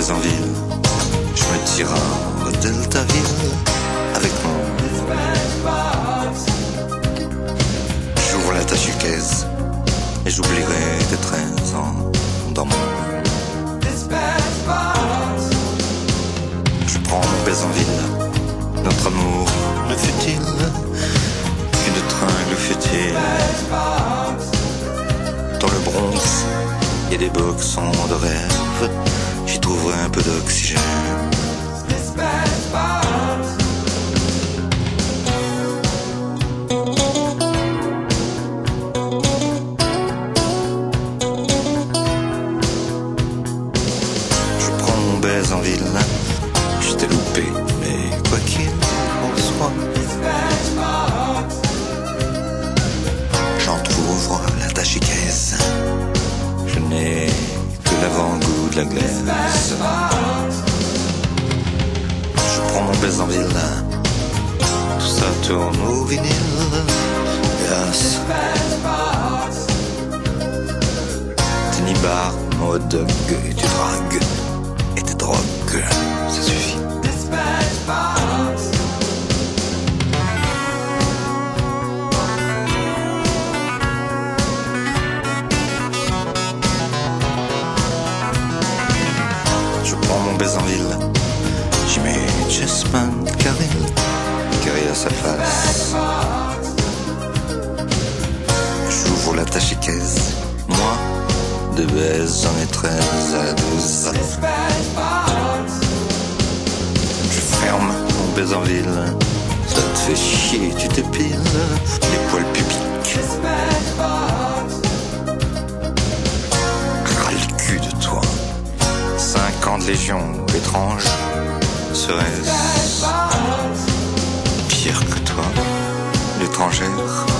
Bézanville, je me tire à Deltaville avec mon. J'ouvre la tachucaise et j'oublierai tes 13 ans dans mon. Je prends mon Bézanville, notre amour le fut-il qu'une tringle fut-il. Dans le Bronx, il y a des boxons de rêve, j'y trouverai un peu d'oxygène. Je prends mon Bézanville, je t'ai loupé, mais quoi qu'il en soit, j'entrouvre la tachicaise. Je n'ai que l'avant-goût de la glace. Je prends mon Bézanville, tout ça tourne au vinyle. Yes. T'es nibar, mon hot dog, et tu dragues, et tes drogues, ça suffit. Je prends mon Bézanville, j'y mets Chessman carré à sa face. J'ouvre la tachicaise, moi, de baise, j'en ai 13 à 12. Je ferme mon Bézanville, ça te fait chier, tu t'épiles les poils pubiques. Ras le cul de toi. 5 ans de légion étrange, serait-ce pire que toi, l'étrangère?